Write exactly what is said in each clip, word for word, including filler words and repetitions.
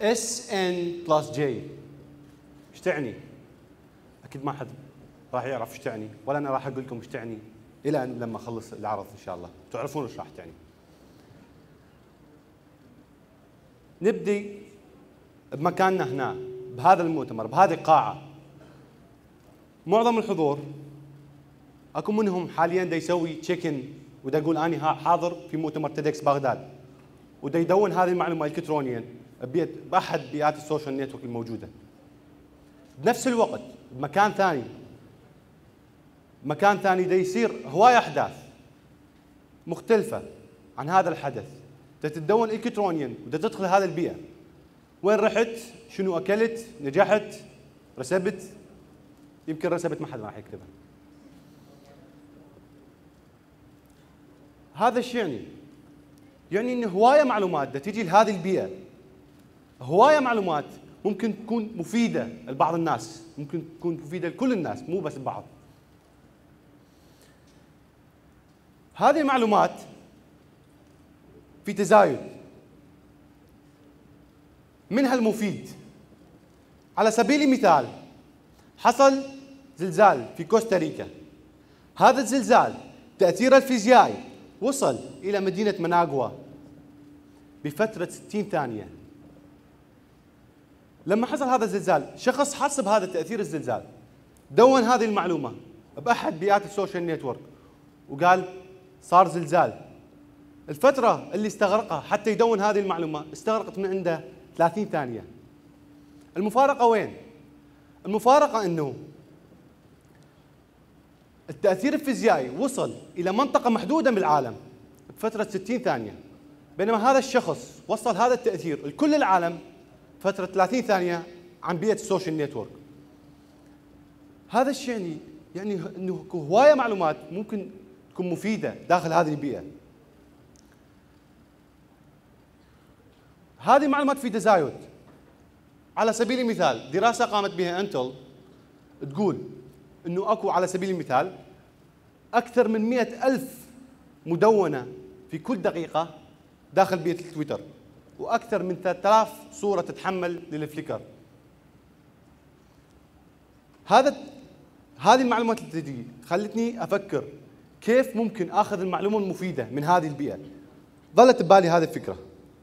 اس ان بلس جي ايش تعني؟ اكيد ما حد راح يعرف ايش تعني، ولا انا راح اقول لكم ايش تعني الى ان لما اخلص العرض ان شاء الله تعرفون ايش راح تعني. نبدي بمكاننا هنا بهذا المؤتمر بهذه القاعه. معظم الحضور اكو منهم حاليا دا يسوي تشيكن ودا يقول اني حاضر في مؤتمر تيدكس بغداد، ودا يدون هذه المعلومه الكترونيا ببيت باحد بيئات السوشيال نتورك الموجوده. بنفس الوقت بمكان ثاني مكان ثاني دا يصير هواي احداث مختلفه عن هذا الحدث، تتدون الكترونيا ودا تدخل هذه البيئه. وين رحت؟ شنو اكلت؟ نجحت؟ رسبت؟ يمكن رسبت ما حد راح يكتبها. هذا ايش يعني؟ يعني ان هوايه معلومات دا تجي لهذه البيئه، هوايه معلومات ممكن تكون مفيده لبعض الناس، ممكن تكون مفيده لكل الناس مو بس البعض. هذه المعلومات في تزايد، منها المفيد. على سبيل المثال حصل زلزال في كوستاريكا، هذا الزلزال تأثيره الفيزيائي وصل إلى مدينة مناغوا بفترة ستين ثانية. لما حصل هذا الزلزال شخص حسب هذا تأثير الزلزال دون هذه المعلومة بأحد بيئات السوشيال نتورك وقال صار زلزال. الفترة اللي استغرقها حتى يدون هذه المعلومة استغرقت من عنده ثلاثين ثانية. المفارقة وين؟ المفارقة انه التأثير الفيزيائي وصل إلى منطقة محدودة من العالم بفترة ستين ثانية، بينما هذا الشخص وصل هذا التأثير لكل العالم فترة ثلاثين ثانية عن بيئة السوشيال نتورك. هذا الشيء يعني يعني انه هواية معلومات ممكن تكون مفيدة داخل هذه البيئة. هذه المعلومات في تزايد. على سبيل المثال دراسة قامت بها انتل تقول انه اكو على سبيل المثال اكثر من مئة ألف مدونة في كل دقيقة داخل بيئة التويتر، واكثر من ثلاثة آلاف صورة تتحمل للفليكر. هذا هذه المعلومات اللي تجي خلتني افكر كيف ممكن اخذ المعلومة المفيدة من هذه البيئة. ظلت ببالي هذه الفكرة.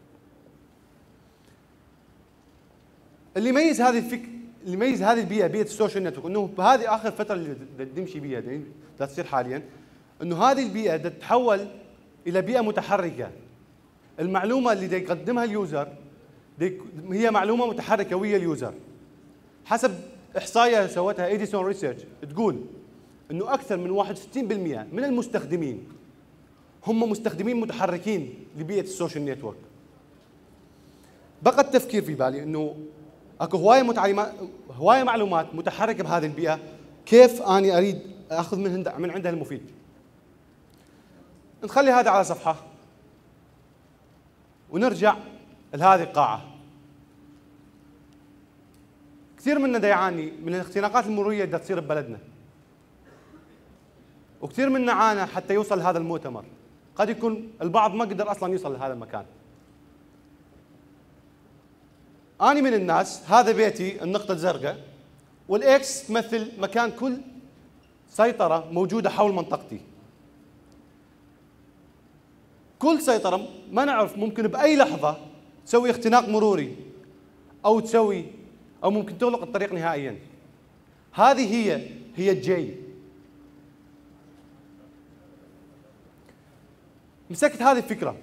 اللي يميز هذه الفكرة اللي يميز هذه البيئه بيئه السوشيال نتورك انه بهذه اخر فتره اللي تمشي بيها اللي تصير حاليا، انه هذه البيئه تتحول الى بيئه متحركه. المعلومه اللي يقدمها اليوزر هي معلومه متحركه ويا اليوزر. حسب احصائيه سوتها ايديسون ريسيرش تقول انه اكثر من واحد وستين بالمئة من المستخدمين هم مستخدمين متحركين لبيئه السوشيال نتورك. بقى التفكير في بالي انه اكو هوايه متعلمات هوايه معلومات متحركه بهذه البيئه، كيف اني اريد اخذ من من عندها المفيد؟ نخلي هذا على صفحه ونرجع لهذه القاعه. كثير منا دا يعاني من الاختناقات المروريه اللي تصير ببلدنا، وكثير منا عانى حتى يوصل لهذا المؤتمر. قد يكون البعض ما قدر اصلا يوصل لهذا المكان. أنا من الناس هذا بيتي النقطة الزرقاء، والإكس تمثل مكان كل سيطرة موجودة حول منطقتي. كل سيطرة ما نعرف ممكن بأي لحظة تسوي اختناق مروري أو تسوي أو ممكن تغلق الطريق نهائياً. هذه هي هي الجي. مسكت هذه الفكرة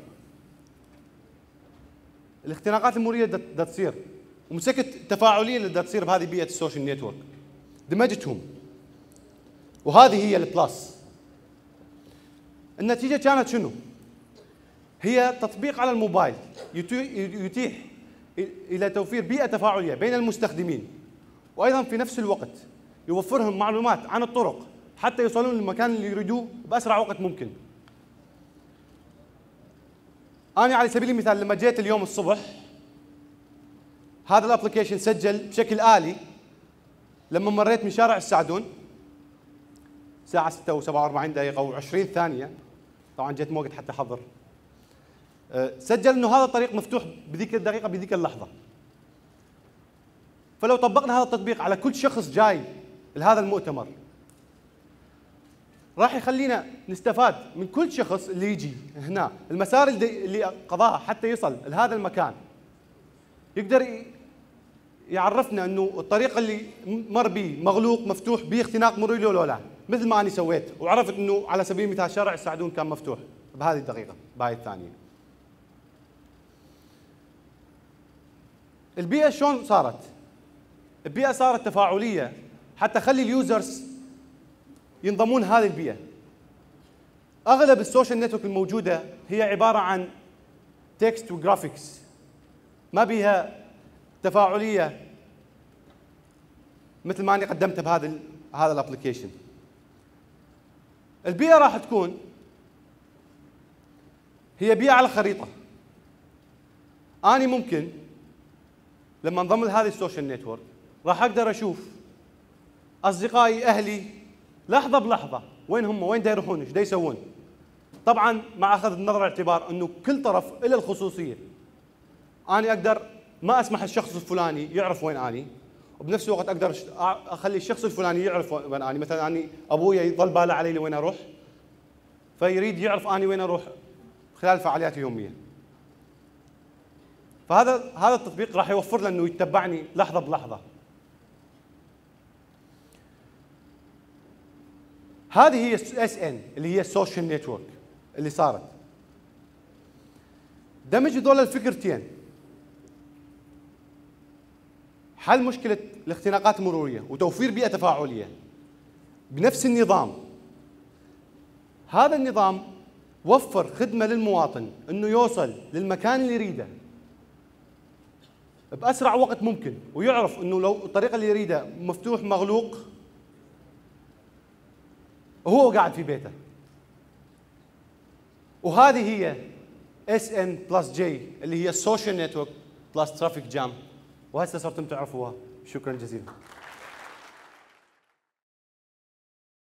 الاختناقات المروريه دا تصير، ومسكت التفاعليه اللي دا تصير بهذه بيئه السوشيال نتورك، دمجتهم، وهذه هي البلس. النتيجه كانت شنو؟ هي تطبيق على الموبايل يتيح الى توفير بيئه تفاعليه بين المستخدمين، وايضا في نفس الوقت يوفرهم معلومات عن الطرق حتى يوصلون للمكان اللي يريدوه باسرع وقت ممكن. أنا على سبيل المثال لما جيت اليوم الصبح هذا الابلكيشن سجل بشكل آلي لما مريت من شارع السعدون الساعة ستة وسبعة وأربعين دقيقة وعشرين ثانية، طبعا جيت مو وقت حتى أحضر، سجل إنه هذا الطريق مفتوح بذيك الدقيقة بذيك اللحظة. فلو طبقنا هذا التطبيق على كل شخص جاي لهذا المؤتمر راح يخلينا نستفاد من كل شخص اللي يجي هنا، المسار اللي اللي قضاه حتى يصل لهذا المكان يقدر يعرفنا انه الطريق اللي مر به مغلوق مفتوح به اختناق مروري ولا لا، مثل ما انا سويت وعرفت انه على سبيل المثال شارع السعدون كان مفتوح بهذه الدقيقه بهاي الثانيه. البيئه شلون صارت؟ البيئه صارت تفاعليه حتى تخلي اليوزرز ينضمون هذه البيئه. اغلب السوشيال نتورك الموجوده هي عباره عن تكست وجرافيكس، ما بيها تفاعليه مثل ما اني قدمتها بهذا هذا الابلكيشن. البيئه راح تكون هي بيئه على خريطه. اني ممكن لما انضم لهذه السوشيال نتورك راح اقدر اشوف اصدقائي اهلي لحظه بلحظه وين هم، وين دا يروحون، ايش دا يسوون. طبعا مع اخذ النظر اعتبار انه كل طرف له الخصوصيه. اني اقدر ما اسمح للشخص الفلاني يعرف وين اني، وبنفس الوقت اقدر اخلي الشخص الفلاني يعرف وين اني. مثلا اني ابويا يظل باله علي لوين اروح، فيريد يعرف اني وين اروح خلال الفعاليات اليوميه. فهذا هذا التطبيق راح يوفر له انه يتبعني لحظه بلحظه. هذه هي اس ان اللي هي السوشيال نتورك اللي صارت. دمج هذول الفكرتين، حل مشكله الاختناقات المروريه وتوفير بيئه تفاعليه بنفس النظام. هذا النظام وفر خدمه للمواطن انه يوصل للمكان اللي يريده باسرع وقت ممكن، ويعرف انه لو الطريق اللي يريده مفتوح مغلوق وهو قاعد في بيته. وهذه هي اس ان بلس جي اللي هي السوشيال نتورك بلس ترافيك جام، وهسه صرتم تعرفوها. شكرا جزيلا.